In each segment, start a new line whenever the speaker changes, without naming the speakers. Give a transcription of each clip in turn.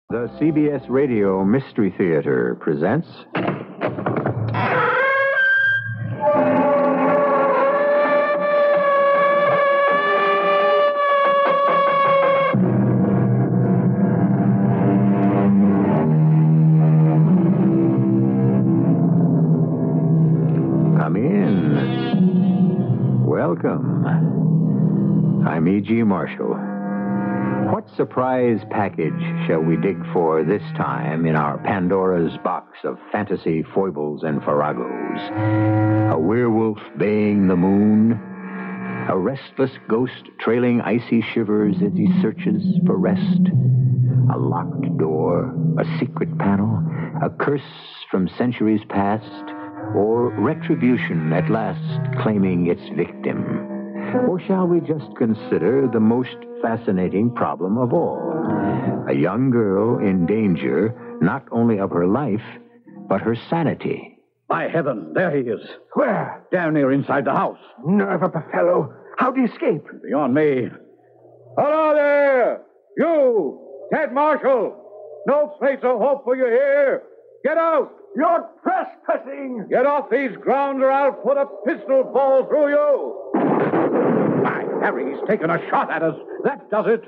The CBS Radio Mystery Theater presents... Come in. Welcome. I'm E.G. Marshall. What surprise package shall we dig for this time in our Pandora's box of fantasy foibles and farragos? A werewolf baying the moon? A restless ghost trailing icy shivers as he searches for rest? A locked door? A secret panel? A curse from centuries past? Or retribution at last claiming its victim? Or shall we just consider the most fascinating problem of all? A young girl in danger, not only of her life, but her sanity.
By heaven, there he is.
Where?
Down here inside the house.
Nerve of a fellow. How'd he escape?
Beyond me. Hello there! You! Ted Marshall! No place of hope for you here! Get out!
You're trespassing!
Get off these grounds or I'll put a pistol ball through you! Why, Harry, he's taken a shot at us. That does it.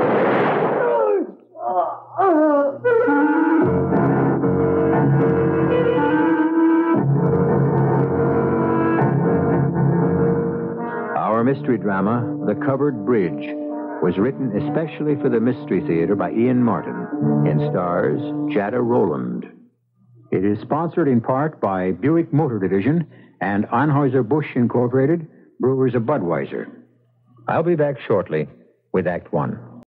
Our mystery drama, The Covered Bridge, was written especially for the Mystery Theater by Ian Martin and stars Jada Rowland. It is sponsored in part by Buick Motor Division and Anheuser-Busch Incorporated, Brewers of Budweiser. I'll be back shortly with Act One.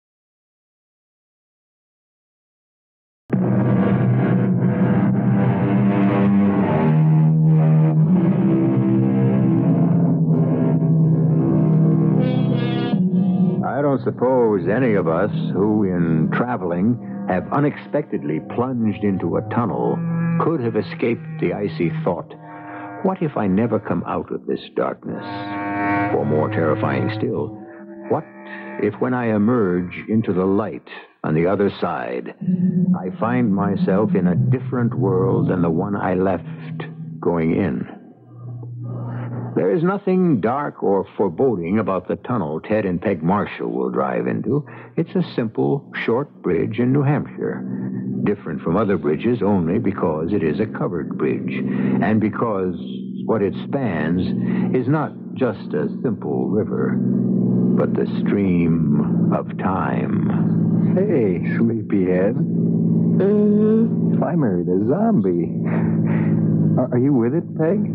I don't suppose any of us who, in traveling, have unexpectedly plunged into a tunnel could have escaped the icy thought, what if I never come out of this darkness? Or more terrifying still, what if when I emerge into the light on the other side, I find myself in a different world than the one I left going in? There is nothing dark or foreboding about the tunnel Ted and Peg Marshall will drive into. It's a simple, short bridge in New Hampshire. Different from other bridges only because it is a covered bridge. And because what it spans is not just a simple river, but the stream of time.
Hey, sleepyhead. If I married a zombie. Are you with it, Peg?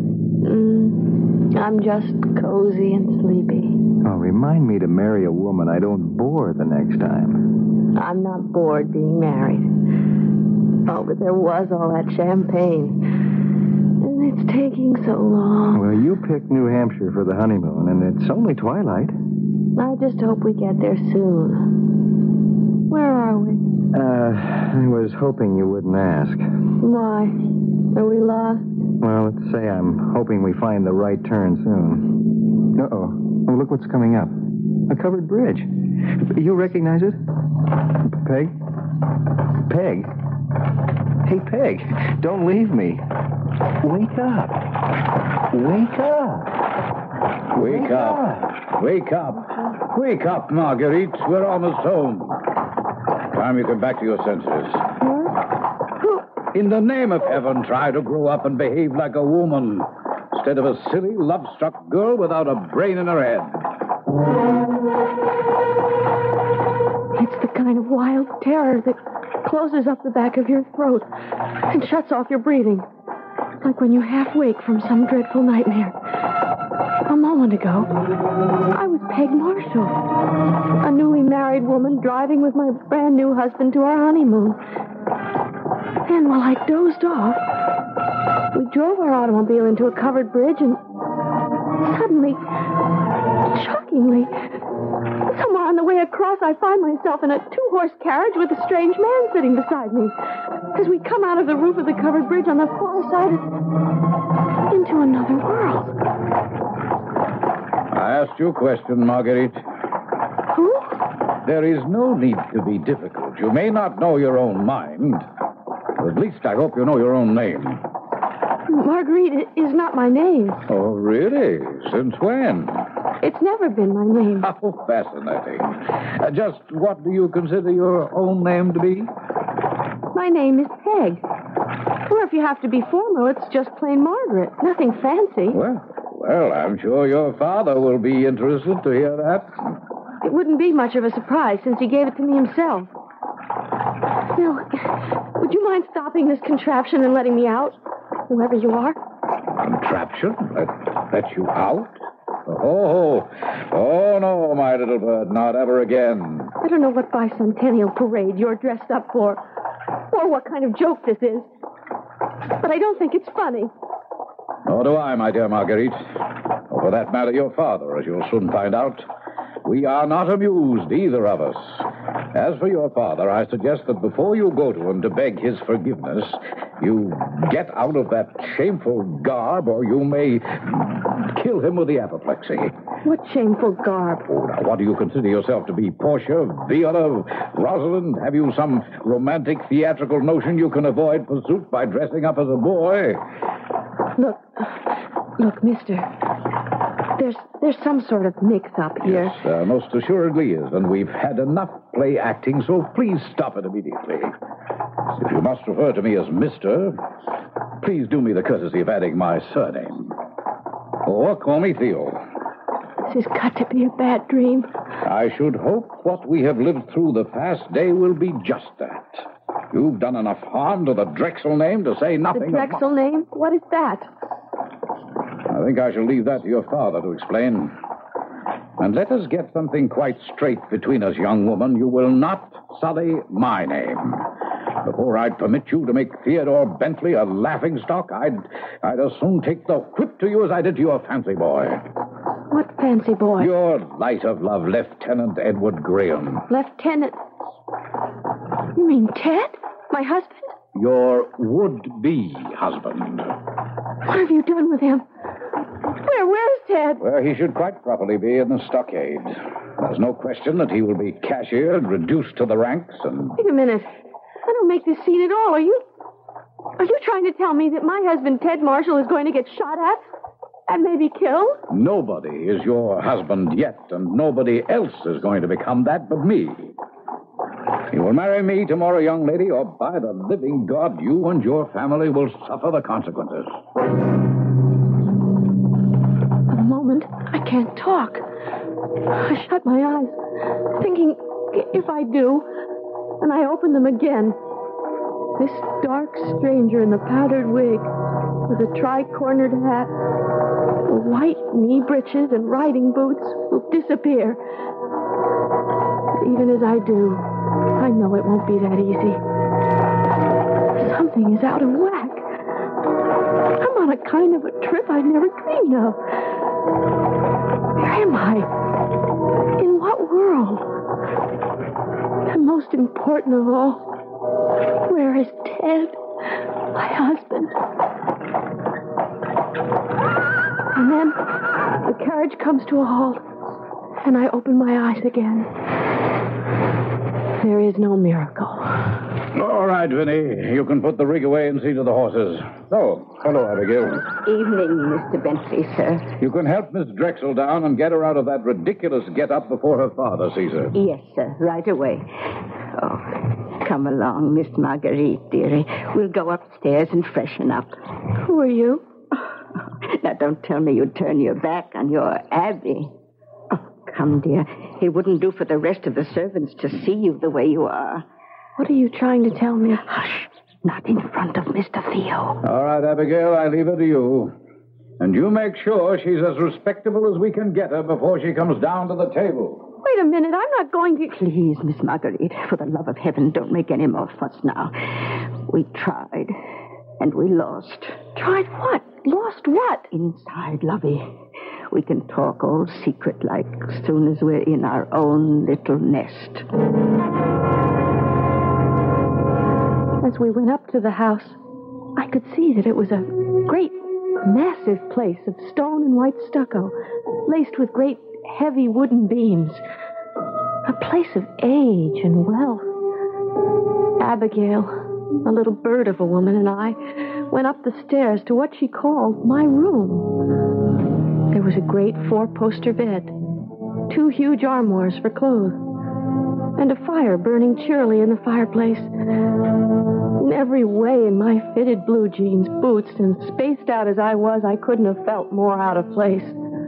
I'm just cozy and sleepy.
Oh, remind me to marry a woman I don't bore the next time.
I'm not bored being married. Oh, but there was all that champagne. And it's taking so long.
Well, you picked New Hampshire for the honeymoon, and it's only twilight.
I just hope we get there soon. Where are we?
I was hoping you wouldn't ask.
Why? Are we lost?
Well, let's say I'm hoping we find the right turn soon. Uh-oh. Oh, look what's coming up. A covered bridge. You recognize it? Peg? Peg? Hey, Peg, don't leave me. Wake up. Wake up.
Wake up. Wake up. Wake up, Marguerite. We're almost home. Time you get back to your senses. In the name of heaven, try to grow up and behave like a woman, instead of a silly, love-struck girl without a brain in her head.
It's the kind of wild terror that closes up the back of your throat and shuts off your breathing. Like when you half wake from some dreadful nightmare. A moment ago, I was Peg Marshall, a newly married woman driving with my brand new husband to our honeymoon. And while I dozed off, we drove our automobile into a covered bridge and suddenly, shockingly, somewhere on the way across, I find myself in a two-horse carriage with a strange man sitting beside me. As we come out of the roof of the covered bridge on the far side into another world.
I asked you a question, Marguerite.
Who?
There is no need to be difficult. You may not know your own mind. But at least I hope you know your own name.
Marguerite is not my name.
Oh, really? Since when?
It's never been my name.
How fascinating. Just what do you consider your own name to be?
My name is Peg. Or if you have to be formal, it's just plain Margaret. Nothing fancy.
Well, I'm sure your father will be interested to hear that.
It wouldn't be much of a surprise since he gave it to me himself. Now, would you mind stopping this contraption and letting me out? Whoever you are.
Contraption? Let you out? Oh, no, my little bird, not ever again.
I don't know what bicentennial parade you're dressed up for, or what kind of joke this is. But I don't think it's funny.
Nor do I, my dear Marguerite. Or for that matter, your father, as you'll soon find out. We are not amused, either of us. As for your father, I suggest that before you go to him to beg his forgiveness, you get out of that shameful garb, or you may kill him with the apoplexy.
What shameful garb?
Oh, now, what do you consider yourself to be? Portia, Viola, Rosalind? Have you some romantic theatrical notion you can avoid pursuit by dressing up as a boy?
Look, mister. There's some sort of mix-up here.
Yes, most assuredly is, and we've had enough play acting, so please stop it immediately. If you must refer to me as Mr., please do me the courtesy of adding my surname. Or call me Theo.
This has got to be a bad dream.
I should hope what we have lived through the past day will be just that. You've done enough harm to the Drexel name to say nothing
The Drexel name? What is that?
I think I shall leave that to your father to explain. And let us get something quite straight between us, young woman. You will not sully my name. Before I'd permit you to make Theodore Bentley a laughingstock, I'd as soon take the whip to you as I did to your fancy boy.
What fancy boy?
Your light of love, Lieutenant Edward Graham.
Lieutenant? You mean Ted? My husband?
Your would-be husband.
What have you done with him? Where's Ted?
Well, he should quite properly be in the stockade. There's no question that he will be cashiered, reduced to the ranks, and...
Wait a minute. I don't make this scene at all. Are you trying to tell me that my husband, Ted Marshall, is going to get shot at and maybe killed?
Nobody is your husband yet, and nobody else is going to become that but me. You will marry me tomorrow, young lady, or by the living God, you and your family will suffer the consequences.
For the moment, I can't talk. I shut my eyes, thinking if I do, and I open them again. This dark stranger in the powdered wig, with a tri-cornered hat, the white knee breeches and riding boots will disappear. But even as I do, I know it won't be that easy. Something is out of whack. I'm on a kind of a trip I'd never dreamed of. Where am I? In what world? And most important of all, where is Ted, my husband? And then the carriage comes to a halt, and I open my eyes again. There is no miracle.
All right, Vinny. You can put the rig away and see to the horses. Oh, hello, Abigail.
Evening, Mr. Bentley, sir.
You can help Miss Drexel down and get her out of that ridiculous get-up before her father sees her.
Yes, sir. Right away. Oh, come along, Miss Marguerite, dearie. We'll go upstairs and freshen up.
Who are you?
Now, don't tell me you'd turn your back on your Abby. Oh, come, dear. It wouldn't do for the rest of the servants to see you the way you are.
What are you trying to tell me?
Hush. Not in front of Mr. Theo.
All right, Abigail, I leave it to you. And you make sure she's as respectable as we can get her before she comes down to the table.
Wait a minute. I'm not going to...
Please, Miss Marguerite, for the love of heaven, don't make any more fuss now. We tried, and we lost.
Tried what? Lost what?
Inside, lovey. We can talk all secret-like as soon as we're in our own little nest.
As we went up to the house, I could see that it was a great, massive place of stone and white stucco, laced with great, heavy wooden beams. A place of age and wealth. Abigail, a little bird of a woman, and I went up the stairs to what she called my room. There was a great 4-poster bed, 2 huge armoires for clothes, and a fire burning cheerily in the fireplace. In every way, in my fitted blue jeans, boots, and spaced out as I was, I couldn't have felt more out of place.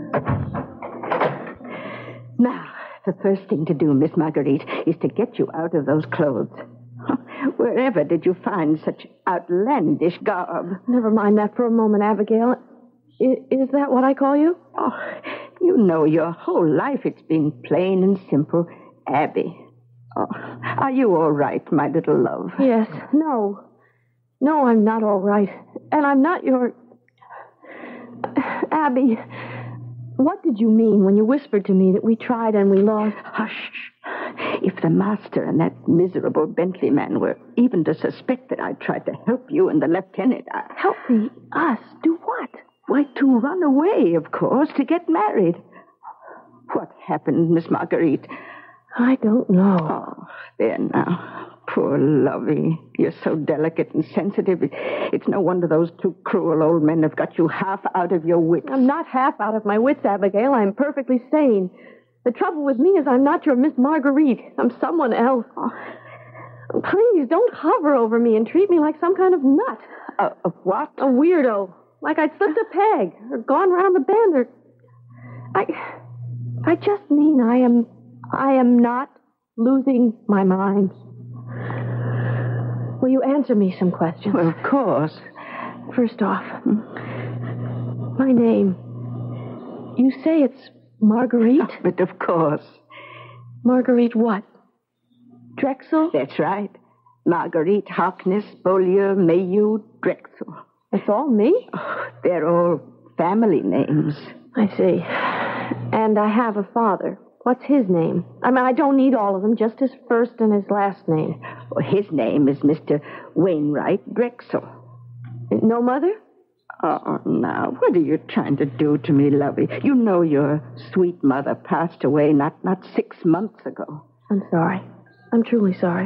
Now, the first thing to do, Miss Marguerite, is to get you out of those clothes. Wherever did you find such outlandish garb?
Never mind that for a moment, Abigail. Is that what I call you?
Oh, you know your whole life it's been plain and simple, Abby. Oh, are you all right, my little love?
Yes. No, I'm not all right. And I'm not your... Abby, what did you mean when you whispered to me that we tried and we lost?
Hush. If the master and that miserable Bentley man were even to suspect that I tried to help you and the lieutenant...
Help me? Us? Do what?
Why, to run away, of course, to get married. What happened, Miss Marguerite?
I don't know.
Oh, there now. Poor Lovey. You're so delicate and sensitive. It's no wonder those 2 cruel old men have got you half out of your wits.
I'm not half out of my wits, Abigail. I'm perfectly sane. The trouble with me is I'm not your Miss Marguerite. I'm someone else. Oh. Please, don't hover over me and treat me like some kind of nut.
A what?
A weirdo. Like I'd slipped a peg or gone round the bend or... I just mean I am not losing my mind. Will you answer me some questions?
Well, of course.
First off, my name. You say it's Marguerite?
Oh, but of course.
Marguerite what? Drexel?
That's right. Marguerite Harkness, Beaulieu, Mayhew, Drexel.
That's all me?
Oh, they're all family names.
I see. And I have a father. What's his name? I mean, I don't need all of them, just his first and his last name.
Well, his name is Mr. Wainwright Drexel.
No mother?
Oh, now, what are you trying to do to me, Lovey? You know your sweet mother passed away not 6 months ago.
I'm sorry. I'm truly sorry.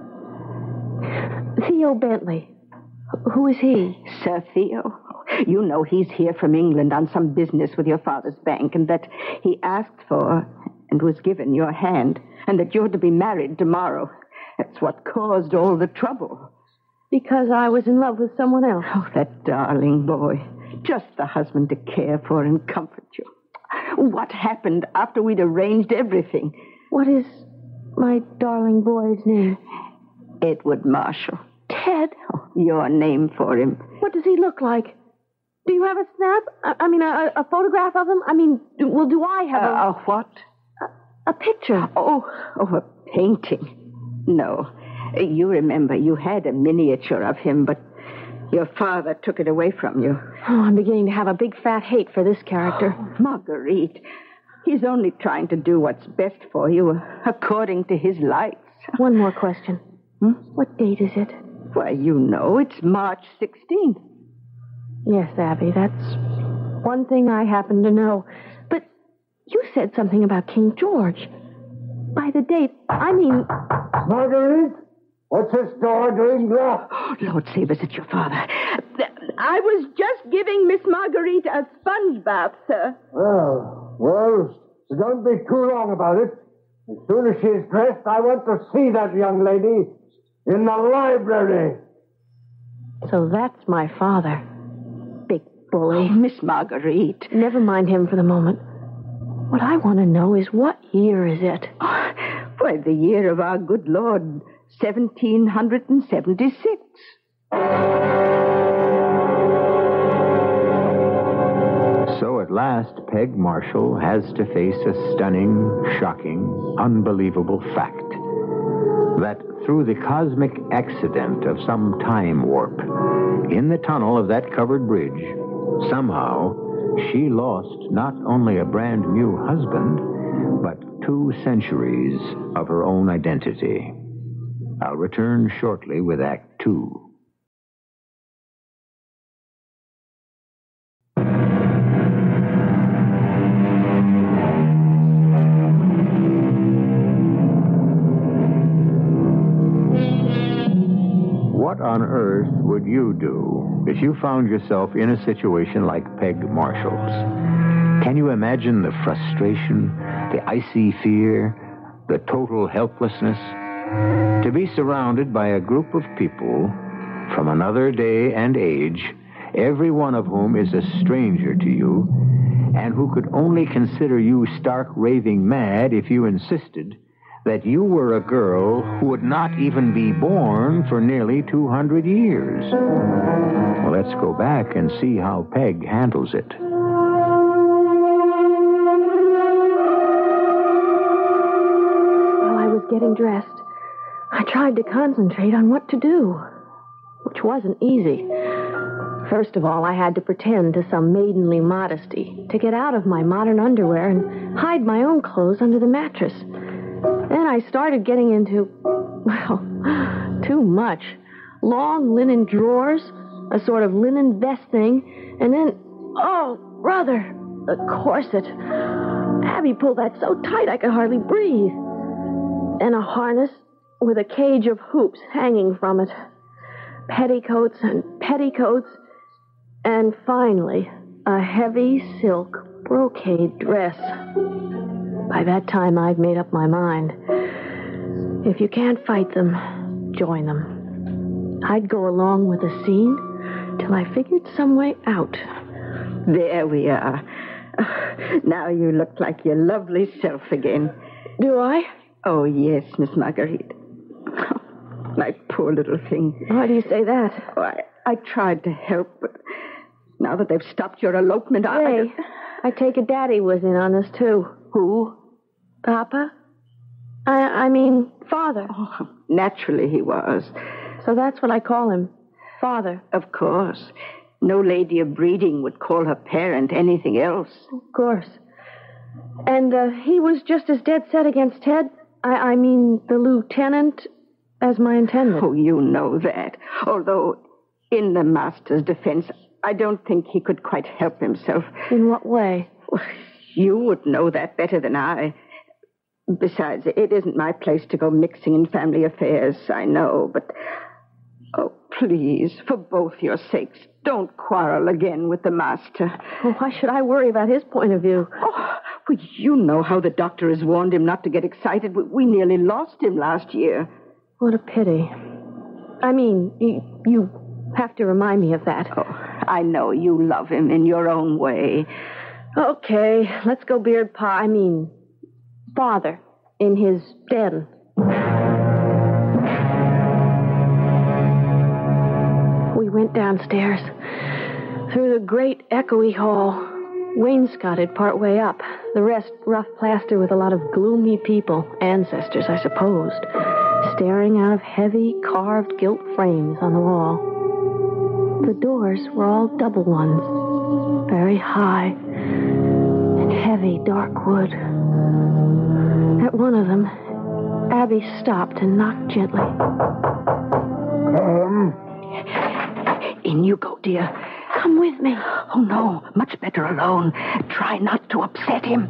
Theo Bentley. Who is he?
Sir Theo. You know he's here from England on some business with your father's bank, and that he asked for and was given your hand, and that you're to be married tomorrow. That's what caused all the trouble.
Because I was in love with someone else.
Oh, that darling boy. Just the husband to care for and comfort you. What happened after we'd arranged everything?
What is my darling boy's name?
Edward Marshall.
Ted?
Oh, your name for him.
What does he look like? Do you have a snap? I mean, a photograph of him? I mean, do I have
a what?
A picture.
Oh, a painting. No. You remember you had a miniature of him, but your father took it away from you.
Oh, I'm beginning to have a big fat hate for this character.
Oh, Marguerite, he's only trying to do what's best for you, according to his lights.
One more question. What date is it?
Why, you know, it's March 16th.
Yes, Abby, that's one thing I happen to know. But you said something about King George. By the date, I mean...
Marguerite, what's this door doing there?
Oh, Lord save us, it's your father. I was just giving Miss Marguerite a sponge bath, sir.
Well, don't be too long about it. As soon as she's dressed, I want to see that young lady in the library.
So that's my father. Big bully.
Oh, Miss Marguerite.
Never mind him for the moment. What I want to know is what year is it?
Oh, why, the year of our good Lord, 1776.
So at last, Peg Marshall has to face a stunning, shocking, unbelievable fact. That through the cosmic accident of some time warp, in the tunnel of that covered bridge, somehow, she lost not only a brand new husband, but 2 centuries of her own identity. I'll return shortly with Act 2. what on earth would you do if you found yourself in a situation like Peg Marshall's? Can you imagine the frustration, the icy fear, the total helplessness? To be surrounded by a group of people from another day and age, every one of whom is a stranger to you, and who could only consider you stark raving mad if you insisted that you were a girl who would not even be born for nearly 200 years. Well, let's go back and see how Peg handles it.
While I was getting dressed, I tried to concentrate on what to do, which wasn't easy. First of all, I had to pretend to some maidenly modesty to get out of my modern underwear and hide my own clothes under the mattress. Then I started getting into, well, too much. Long linen drawers, a sort of linen vest thing, and then, oh, brother, the corset. Abby pulled that so tight I could hardly breathe. Then a harness with a cage of hoops hanging from it. Petticoats and petticoats. And finally, a heavy silk brocade dress. By that time, I'd made up my mind. If you can't fight them, join them. I'd go along with the scene till I figured some way out.
There we are. Now you look like your lovely self again.
Do I?
Oh, yes, Miss Marguerite. My poor little thing.
Why do you say that?
Oh, I tried to help, but now that they've stopped your elopement,
I take it Daddy was in on this, too.
Who?
Papa? I mean, Father.
Oh, naturally he was.
So that's what I call him. Father.
Of course. No lady of breeding would call her parent anything else.
Of course. And he was just as dead set against Ted. I mean, the lieutenant, as my intended.
Oh, you know that. Although, in the master's defense, I don't think he could quite help himself.
In what way?
Well, you would know that better than I. Besides, it isn't my place to go mixing in family affairs, I know, but... Oh, please, for both your sakes, don't quarrel again with the master.
Well, why should I worry about his point of view?
Oh, well, you know how the doctor has warned him not to get excited. We nearly lost him last year.
What a pity. I mean, you have to remind me of that.
Oh, I know you love him in your own way.
Okay, let's go beard Father, in his den. We went downstairs, through the great echoey hall, wainscoted part way up, the rest rough plaster with a lot of gloomy people, ancestors, I supposed, staring out of heavy, carved gilt frames on the wall. The doors were all double ones, very high, and heavy, dark wood. At one of them, Abby stopped and knocked gently.
In you go, dear.
Come with me.
Oh, no, much better alone. Try not to upset him.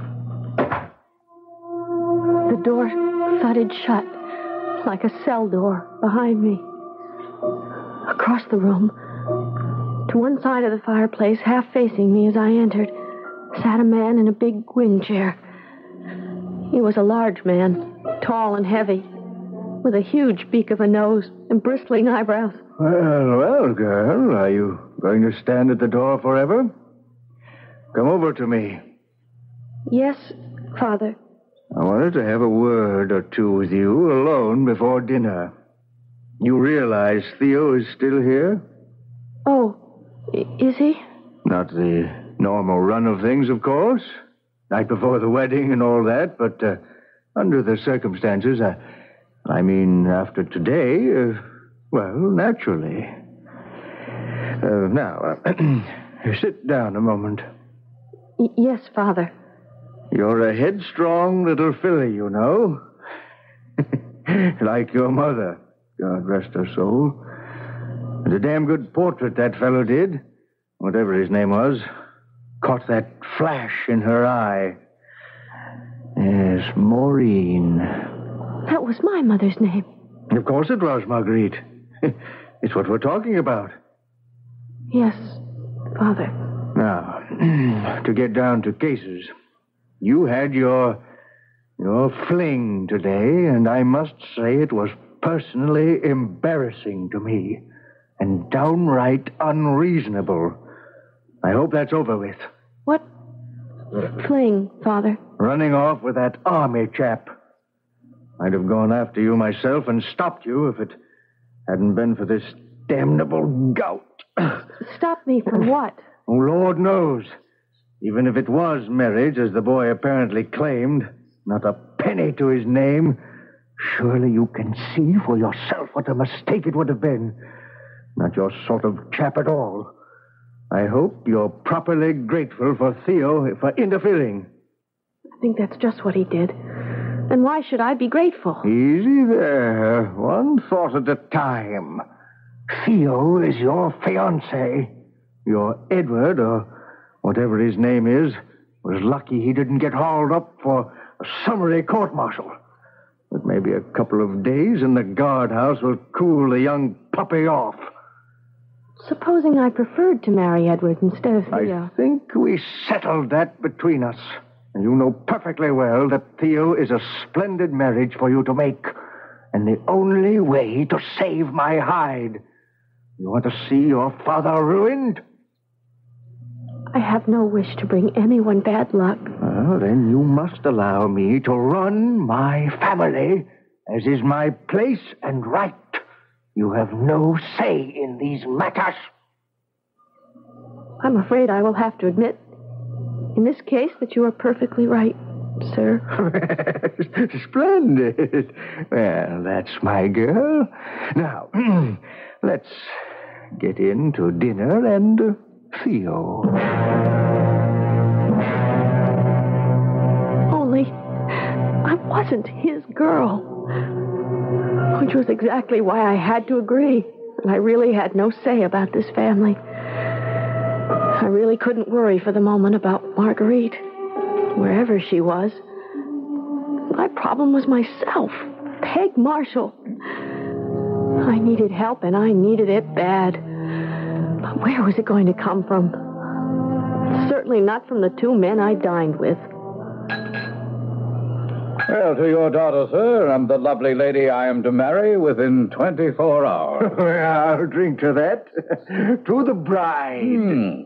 The door thudded shut, like a cell door behind me. Across the room, to one side of the fireplace, half facing me as I entered, sat a man in a big wing chair. He was a large man, tall and heavy, with a huge beak of a nose and bristling eyebrows.
Well, girl, are you going to stand at the door forever? Come over to me.
Yes, Father.
I wanted to have a word or two with you alone before dinner. You realize Theo is still here?
Oh, is he?
Not the normal run of things, of course. Night before the wedding and all that, but under the circumstances, I mean, after today, well, naturally. Now, sit down a moment.
Yes, Father.
You're a headstrong little filly, you know. Like your mother, God rest her soul. And a damn good portrait that fellow did, whatever his name was. Caught that flash in her eye. Yes, Maureen.
That was my mother's name.
Of course it was, Marguerite. It's what we're talking about.
Yes, Father.
Now, to get down to cases, you had your fling today, and I must say it was personally embarrassing to me and downright unreasonable. I hope that's over with.
What fling, Father?
Running off with that army chap. I'd have gone after you myself and stopped you if it hadn't been for this damnable gout.
Stop me from what?
Oh, Lord knows. Even if it was marriage, as the boy apparently claimed, not a penny to his name, surely you can see for yourself what a mistake it would have been. Not your sort of chap at all. I hope you're properly grateful for Theo for interfering.
I think that's just what he did. And why should I be grateful?
Easy there. One thought at a time. Theo is your fiancé. Your Edward, or whatever his name is, was lucky he didn't get hauled up for a summary court-martial. But maybe a couple of days in the guardhouse will cool the young puppy off.
Supposing I preferred to marry Edward instead of Theo.
I think we settled that between us. And you know perfectly well that Theo is a splendid marriage for you to make. And the only way to save my hide. You want to see your father ruined?
I have no wish to bring anyone bad luck.
Well, then you must allow me to run my family, as is my place and right. You have no say in these matters.
I'm afraid I will have to admit, in this case, that you are perfectly right, sir.
Splendid. Well, that's my girl. Now, let's get into dinner and Theo.
Only I wasn't his girl. Which was exactly why I had to agree. And I really had no say about this family. I really couldn't worry for the moment about Marguerite, wherever she was. My problem was myself, Peg Marshall. I needed help, and I needed it bad. But where was it going to come from? Certainly not from the two men I dined with.
Well, to your daughter, sir, and the lovely lady I am to marry within 24 hours.
I'll drink to that. To the bride.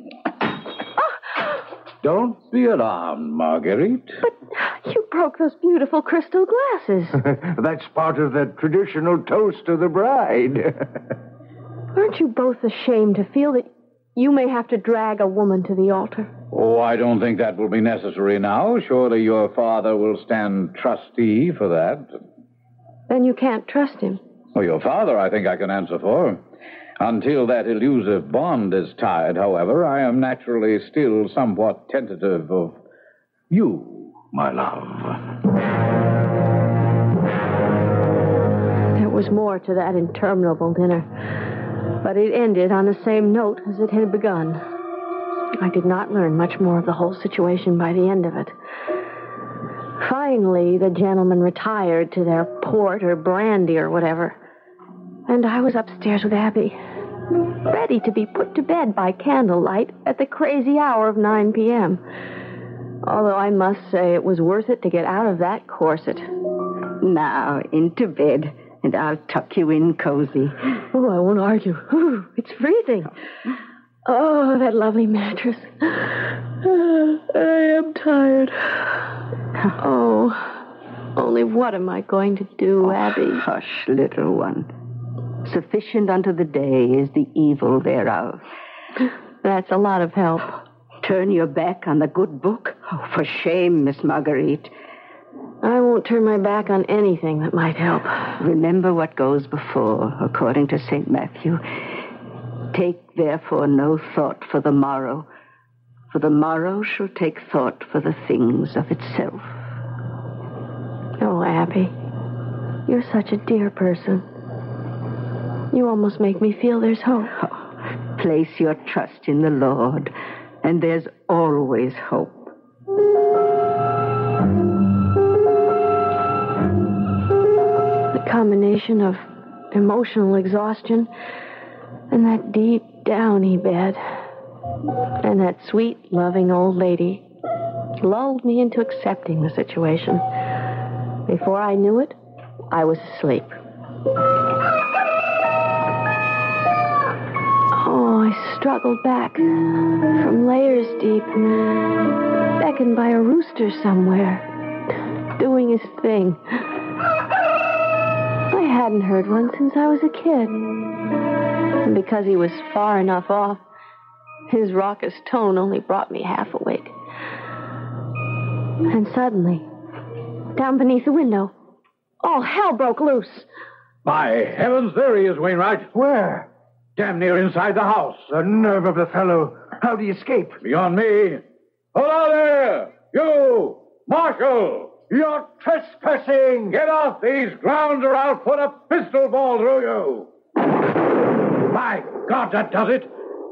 Don't be alarmed, Marguerite.
But you broke those beautiful crystal glasses.
That's part of the traditional toast to the bride.
Aren't you both ashamed to feel that you may have to drag a woman to the altar?
Oh, I don't think that will be necessary now. Surely your father will stand trustee for that.
Then you can't trust him.
Well, your father, I think I can answer for. Until that elusive bond is tied, however, I am naturally still somewhat tentative of you, my love.
There was more to that interminable dinner, but it ended on the same note as it had begun. I did not learn much more of the whole situation by the end of it. Finally, the gentlemen retired to their port or brandy or whatever, and I was upstairs with Abby, ready to be put to bed by candlelight at the crazy hour of 9 p.m. Although I must say it was worth it to get out of that corset.
Now, into bed, and I'll tuck you in cozy.
Oh, I won't argue. Ooh, it's freezing. Oh, that lovely mattress. I am tired. Oh, only what am I going to do, Abby?
Hush, little one. Sufficient unto the day is the evil thereof.
That's a lot of help.
Turn your back on the good book? Oh, for shame, Miss Marguerite.
I won't turn my back on anything that might help.
Remember what goes before, according to St. Matthew. Take, therefore, no thought for the morrow, for the morrow shall take thought for the things of itself.
Oh, Abby, you're such a dear person. You almost make me feel there's hope.
Oh, place your trust in the Lord, and there's always hope.
The combination of emotional exhaustion And that deep, downy bed. And that sweet, loving old lady lulled me into accepting the situation. Before I knew it, I was asleep. Oh, I struggled back from layers deep, beckoned by a rooster somewhere, doing his thing. I hadn't heard one since I was a kid. And because he was far enough off, his raucous tone only brought me half awake. And suddenly, down beneath the window, all hell broke loose.
By heavens, there he is, Wainwright.
Where?
Damn near inside the house.
The nerve of the fellow. How'd he escape?
Beyond me. Hello there! You! Marshal!
You're trespassing!
Get off these grounds or I'll put a pistol ball through you! My God, that does it!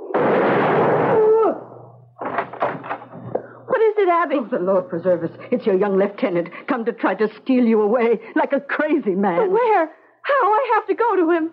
What is it, Abby? Oh, the Lord preserve us. It's your young lieutenant, come to try to steal you away like a crazy man.
But where? How? I have to go to him.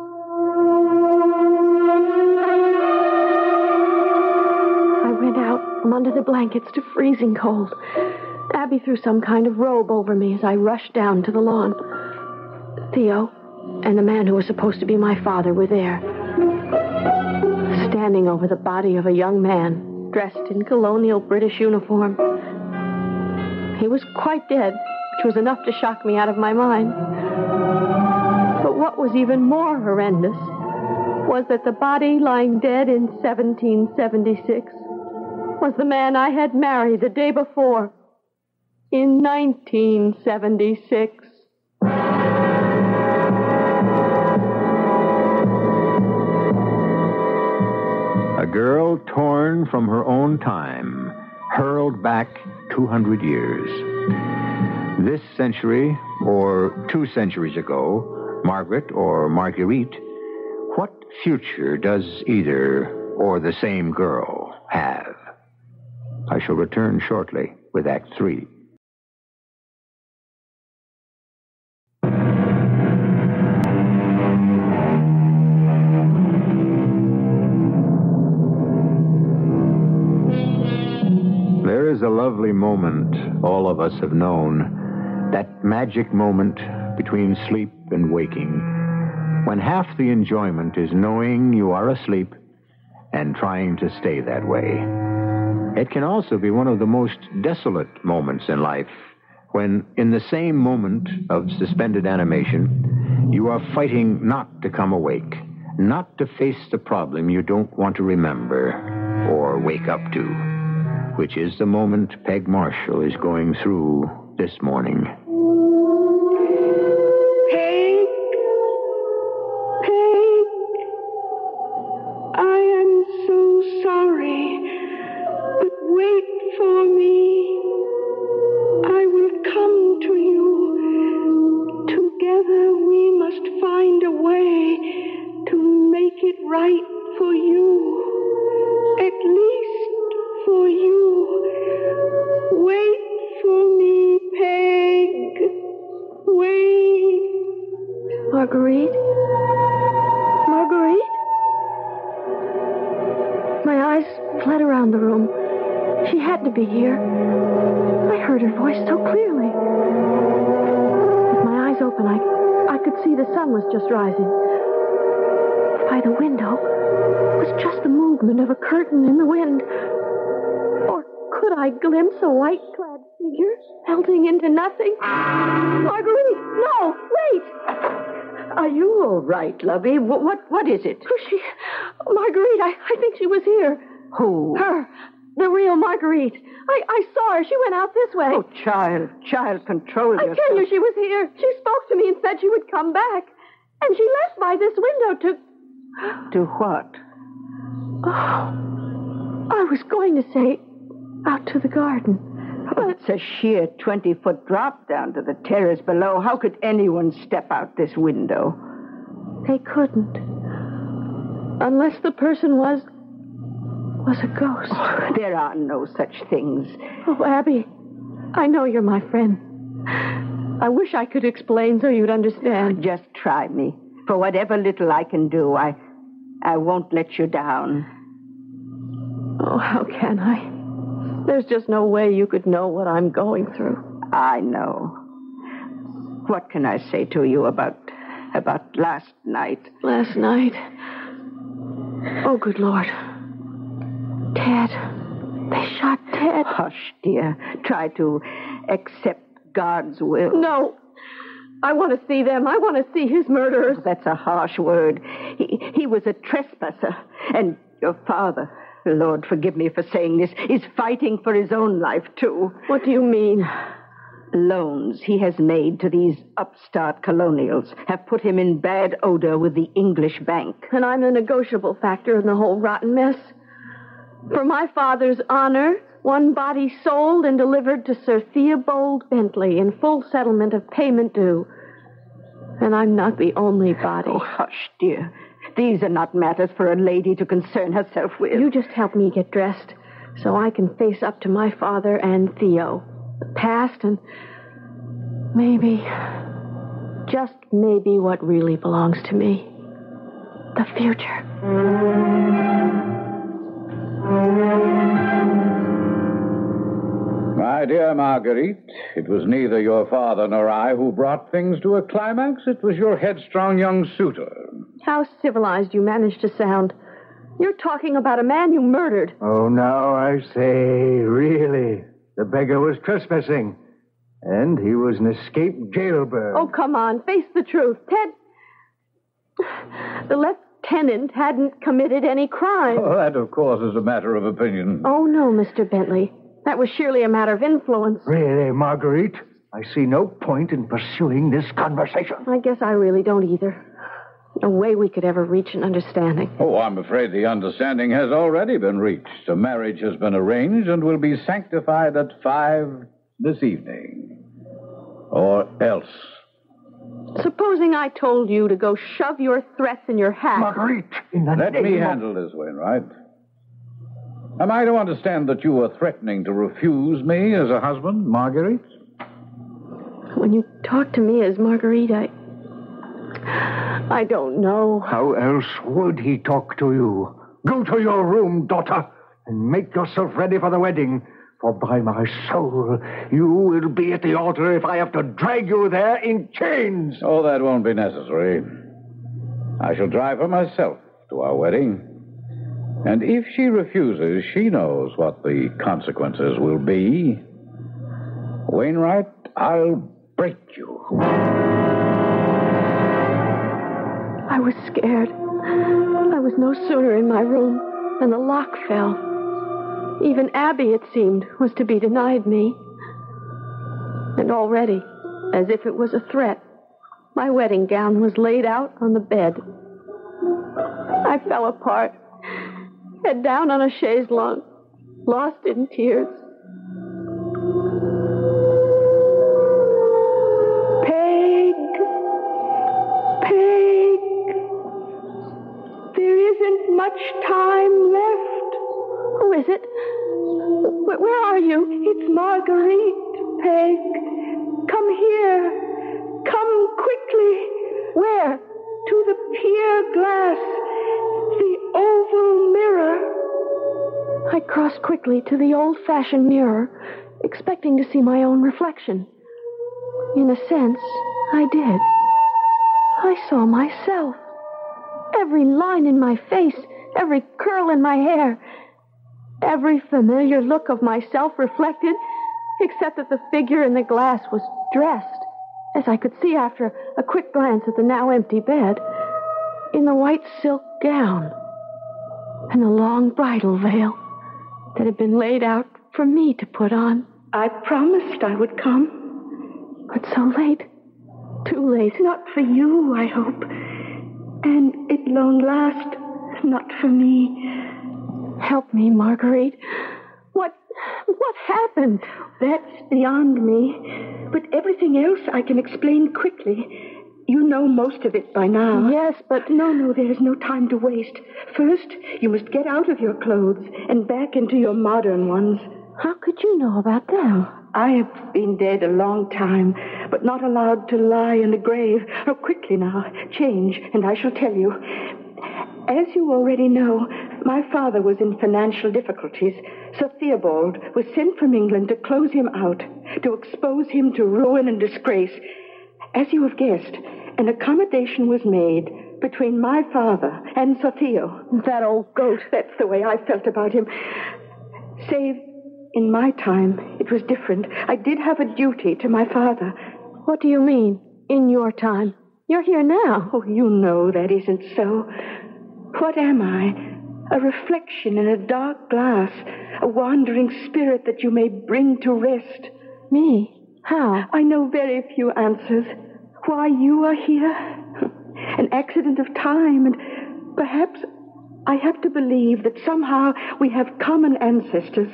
I went out from under the blankets to freezing cold. Abby threw some kind of robe over me as I rushed down to the lawn. Theo and the man who was supposed to be my father were there, standing over the body of a young man dressed in colonial British uniform. He was quite dead, which was enough to shock me out of my mind. But what was even more horrendous was that the body lying dead in 1776 was the man I had married the day before, in 1976.
A girl torn from her own time, hurled back 200 years. This century, or 2 centuries ago, Margaret or Marguerite, what future does either or the same girl have? I shall return shortly with Act 3. There is a lovely moment all of us have known, that magic moment between sleep and waking, when half the enjoyment is knowing you are asleep and trying to stay that way. It can also be one of the most desolate moments in life, when in the same moment of suspended animation, you are fighting not to come awake, not to face the problem you don't want to remember or wake up to, which is the moment Peg Marshall is going through this morning.
Peg? Peg? I am so sorry, but wait for me. I will come to you. Together we must find a way to make it right for you. At least for you. Wait for me, Peg. Wait.
Marguerite? Marguerite? My eyes fled around the room. She had to be here. I heard her voice so clearly. With my eyes open, I could see the sun was just rising. By the window was just the movement of a curtain in the wind. Or could I glimpse a white-clad figure melting into nothing? Marguerite! No! Wait!
Are you all right, lovey? What is it?
She... Marguerite, I think she was here.
Who?
Her. The real Marguerite. I saw her. She went out this way.
Oh, child, control yourself.
I tell you, she was here. She spoke to me and said she would come back. And she left by this window to...
To what?
Oh, I was going to say out to the garden.
But it's a sheer 20-foot drop down to the terrace below. How could anyone step out this window?
They couldn't. Unless the person was a ghost.
Oh, there are no such things.
Oh, Abby, I know you're my friend. I wish I could explain so you'd understand.
Just try me. For whatever little I can do, I I won't let you down.
Oh, how can I? There's just no way you could know what I'm going through.
I know. What can I say to you about last night?
Last night? Oh, good Lord. Ted. They shot Ted.
Hush, dear. Try to accept God's will.
No. I want to see them. I want to see his murderers.
Oh, that's a harsh word. He was a trespasser. And your father, Lord forgive me for saying this, is fighting for his own life, too.
What do you mean?
Loans he has made to these upstart colonials have put him in bad odor with the English bank.
And I'm the negotiable factor in the whole rotten mess. For my father's honor, one body sold and delivered to Sir Theobald Bentley in full settlement of payment due. And I'm not the only body.
Oh, hush, dear. These are not matters for a lady to concern herself with.
You just help me get dressed so I can face up to my father and Theo. The past and maybe, just maybe what really belongs to me. The future.
My dear Marguerite, it was neither your father nor I who brought things to a climax. It was your headstrong young suitor.
How civilized you managed to sound. You're talking about a man you murdered.
Oh, now I say, really. The beggar was trespassing. And he was an escaped jailbird.
Oh, come on. Face the truth. Ted... The lieutenant hadn't committed any crime.
Oh, that, of course, is a matter of opinion.
Oh, no, Mr. Bentley. That was surely a matter of influence.
Really, Marguerite? I see no point in pursuing this conversation.
I guess I really don't either. No way we could ever reach an understanding.
Oh, I'm afraid the understanding has already been reached. A marriage has been arranged and will be sanctified at 5 this evening. Or else.
Supposing I told you to go shove your threats in your hat.
Marguerite, in the
Let
name
me
of...
handle this, Wainwright. Am I to understand that you are threatening to refuse me as a husband, Marguerite?
When you talk to me as Marguerite, I don't know.
How else would he talk to you? Go to your room, daughter, and make yourself ready for the wedding. For by my soul, you will be at the altar if I have to drag you there in chains.
Oh, that won't be necessary. I shall drive her myself to our wedding. And if she refuses, she knows what the consequences will be. Wainwright, I'll break you.
I was scared. I was no sooner in my room than the lock fell. Even Abby, it seemed, was to be denied me. And already, as if it was a threat, my wedding gown was laid out on the bed. I fell apart, head down on a chaise longue, lost in tears.
Peg. There isn't much time left.
Who is it? Where are you?
It's Marguerite, Peg. Come here. Come quickly.
Where?
To the pier glass. The oval mirror.
I crossed quickly to the old-fashioned mirror, expecting to see my own reflection. In a sense, I did. I saw myself. Every line in my face, every curl in my hair, every familiar look of myself reflected, except that the figure in the glass was dressed, as I could see after a quick glance at the now empty bed, in the white silk gown and the long bridal veil that had been laid out for me to put on.
I promised I would come.
But so late. Too late.
Not for you, I hope. And at long last, not for me.
Help me, Marguerite. What happened?
That's beyond me. But everything else I can explain quickly. You know most of it by now.
Yes, but...
No, there's no time to waste. First, you must get out of your clothes and back into your modern ones.
How could you know about them?
I have been dead a long time, but not allowed to lie in the grave. Oh, quickly now. Change, and I shall tell you. As you already know, my father was in financial difficulties. Sir Theobald was sent from England to close him out, to expose him to ruin and disgrace. As you have guessed, an accommodation was made between my father and Sir Theo.
That old goat.
That's the way I felt about him. Save in my time, it was different. I did have a duty to my father.
What do you mean, in your time? You're here now.
Oh, you know that isn't so. What am I? A reflection in a dark glass, a wandering spirit that you may bring to rest.
Me? How?
I know very few answers. Why you are here? An accident of time, and perhaps I have to believe that somehow we have common ancestors.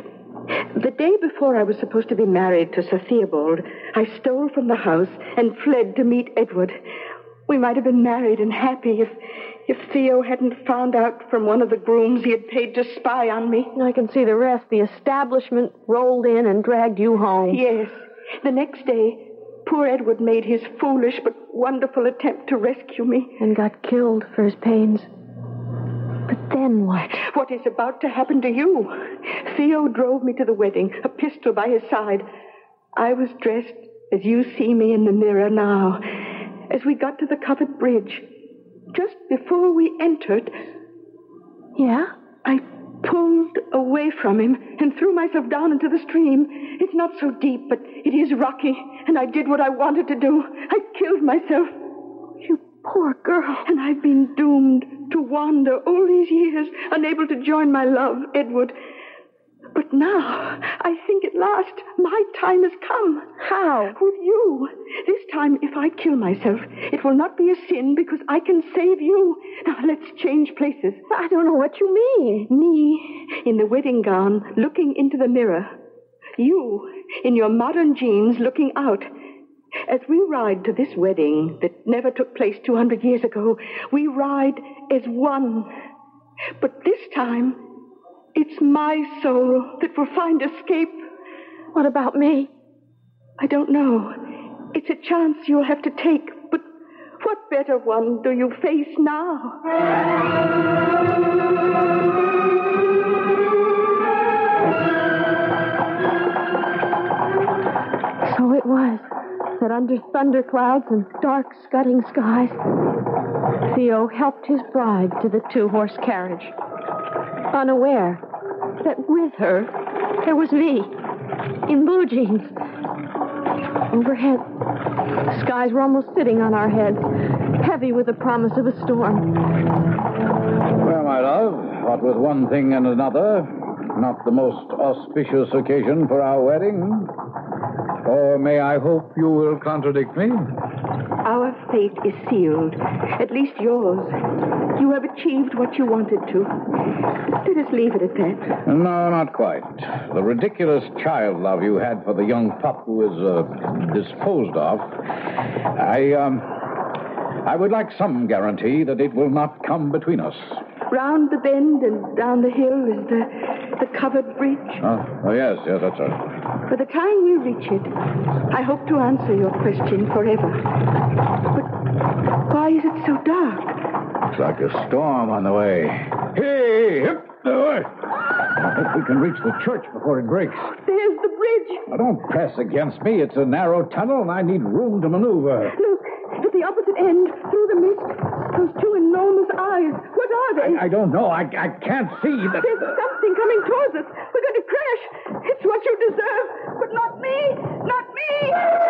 The day before I was supposed to be married to Sir Theobald, I stole from the house and fled to meet Edward. We might have been married and happy if Theo hadn't found out from one of the grooms he had paid to spy on me.
I can see the rest. The establishment rolled in and dragged you home.
Yes. The next day, poor Edward made his foolish but wonderful attempt to rescue me.
And got killed for his pains. But then what?
What is about to happen to you? Theo drove me to the wedding, a pistol by his side. I was dressed as you see me in the mirror now. As we got to the covered bridge, just before we entered...
Yeah?
I pulled away from him and threw myself down into the stream. It's not so deep, but it is rocky, and I did what I wanted to do. I killed myself.
You poor girl.
And I've been doomed to wander all these years, unable to join my love, Edward. But now, I think at last, my time has come.
How?
With you. This time, if I kill myself, it will not be a sin because I can save you. Now, let's change places.
I don't know what you mean.
Me, in the wedding gown, looking into the mirror. You, in your modern jeans, looking out. As we ride to this wedding that never took place 200 years ago, we ride as one. But this time, it's my soul that will find escape.
What about me?
I don't know. It's a chance you'll have to take, but what better one do you face now?
So it was that under thunderclouds and dark scudding skies, Theo helped his bride to the two-horse carriage, unaware that with her there was me, in blue jeans. Overhead, the skies were almost sitting on our heads, heavy with the promise of a storm.
Well, my love, what with one thing and another, not the most auspicious occasion for our wedding. Or may I hope you will contradict me?
Our fate is sealed, at least yours. You have achieved what you wanted to. Let us leave it at that.
No, not quite. The ridiculous child love you had for the young pup who is disposed of, I would like some guarantee that it will not come between us.
Round the bend and down the hill is the covered bridge.
Oh, yes, that's right.
By the time we reach it, I hope to answer your question forever. But why is it so dark?
It's like a storm on the way. Hey, hip, away. I hope we can reach the church before it breaks.
There's the bridge.
Now, don't press against me. It's a narrow tunnel, and I need room to maneuver.
Look, at the opposite end, through the mist, those two enormous eyes. What are they?
I don't know. I can't see.
There's something coming towards us. We're going to crash. It's what you deserve, but not me. Not me.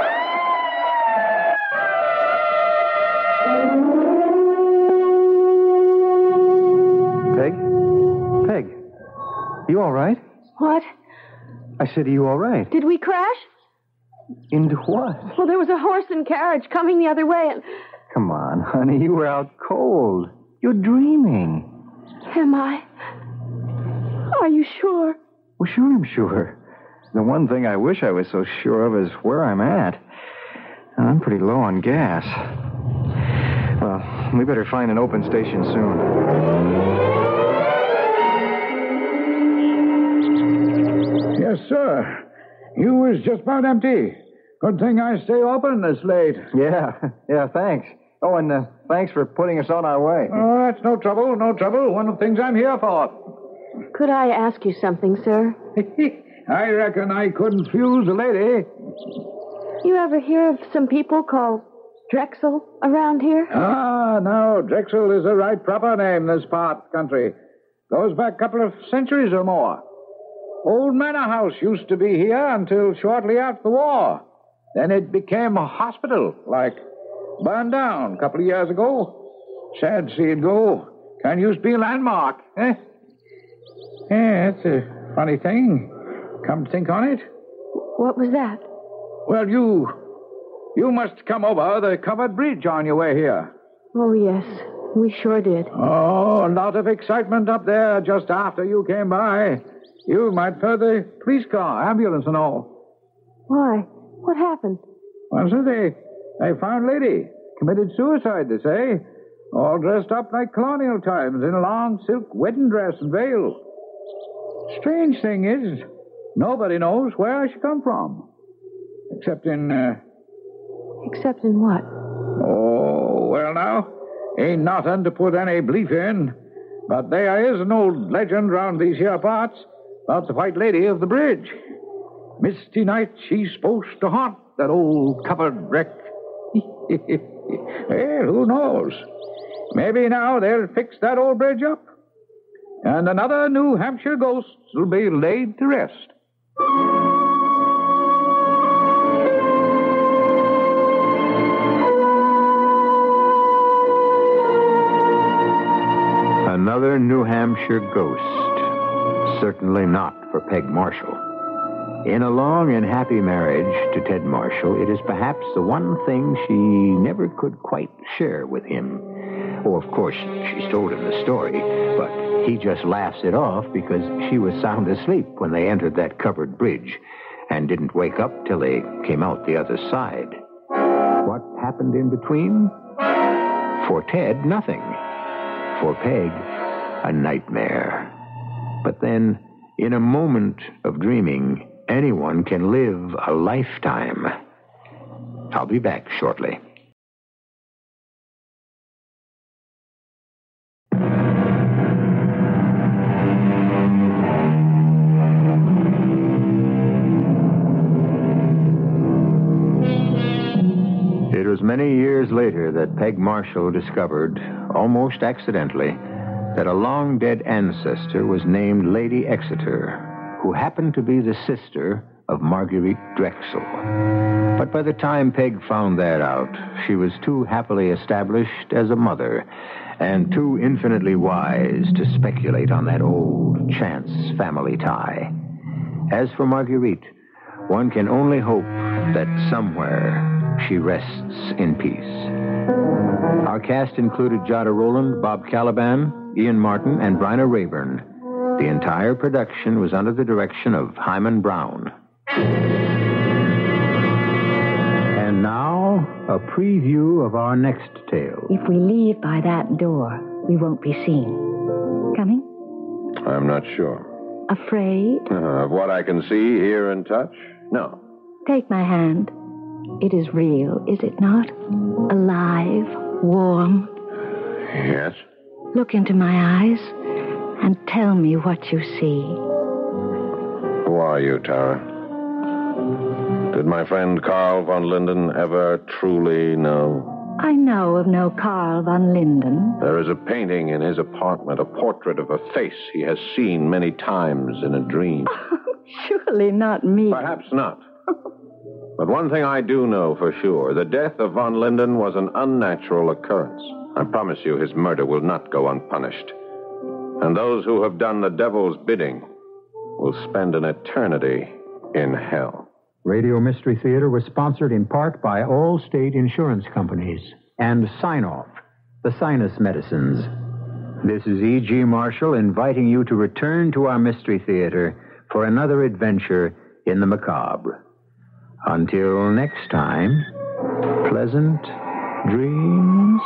Peg, you all right?
What?
I said, are you all right?
Did we crash?
Into what?
Well, there was a horse and carriage coming the other way, and...
Come on, honey, you were out cold. You're dreaming.
Am I? Are you sure?
Well, sure, I'm sure. The one thing I wish I was so sure of is where I'm at. I'm pretty low on gas. Well, we better find an open station soon.
Yes, sir. You was just about empty. Good thing I stay open this late.
Yeah, thanks. Oh, and thanks for putting us on our way.
Oh, that's no trouble, no trouble. One of the things I'm here for.
Could I ask you something, sir?
I reckon I couldn't fuse a lady.
You ever hear of some people called Drexel around here?
Ah, no, Drexel is the right proper name in this part country. Goes back a couple of centuries or more. Old Manor House used to be here until shortly after the war. Then it became a hospital, burned down a couple of years ago. Sad to see it go. Can used to be a landmark, eh? Yeah, that's a funny thing. Come to think on it.
What was that?
Well, you must come over the covered bridge on your way here.
Oh, yes. We sure did.
Oh, a lot of excitement up there just after you came by. You might heard the police car, ambulance and all.
Why? What happened?
Well, so they found a lady. Committed suicide, they say. All dressed up like colonial times in a long silk wedding dress and veil. Strange thing is, nobody knows where she come from. Except in
what?
Oh, well now, ain't nothing to put any belief in. But there is an old legend round these here parts about the White Lady of the Bridge. Misty night she's supposed to haunt that old covered wreck. Well, who knows? Maybe now they'll fix that old bridge up. And another New Hampshire ghost will be laid to rest.
Another New Hampshire ghost. Certainly not for Peg Marshall. In a long and happy marriage to Ted Marshall, it is perhaps the one thing she never could quite share with him. Oh, of course, she's told him the story, but he just laughs it off because she was sound asleep when they entered that covered bridge and didn't wake up till they came out the other side. What happened in between? For Ted, nothing. For Peg, a nightmare. But then, in a moment of dreaming, anyone can live a lifetime. I'll be back shortly. It was many years later that Peg Marshall discovered, almost accidentally, that a long-dead ancestor was named Lady Exeter, who happened to be the sister of Marguerite Drexel. But by the time Peg found that out, she was too happily established as a mother and too infinitely wise to speculate on that old chance family tie. As for Marguerite, one can only hope that somewhere she rests in peace. Our cast included Jada Rowland, Bob Caliban, Ian Martin, and Bryna Rayburn. The entire production was under the direction of Hyman Brown. And now, a preview of our next tale.
If we leave by that door, we won't be seen. Coming?
I'm not sure.
Afraid?
Of what I can see, hear, and touch? No.
Take my hand. It is real, is it not? Alive, warm.
Yes.
Look into my eyes and tell me what you see.
Who are you, Tara? Did my friend Carl von Linden ever truly know?
I know of no Carl von Linden.
There is a painting in his apartment, a portrait of a face he has seen many times in a dream.
Surely not me.
Perhaps not. But one thing I do know for sure, the death of von Linden was an unnatural occurrence. I promise you his murder will not go unpunished. And those who have done the devil's bidding will spend an eternity in hell.
Radio Mystery Theater was sponsored in part by all state insurance companies and Sign-Off, the sinus medicines. This is E.G. Marshall inviting you to return to our Mystery Theater for another adventure in the macabre. Until next time, pleasant dreams.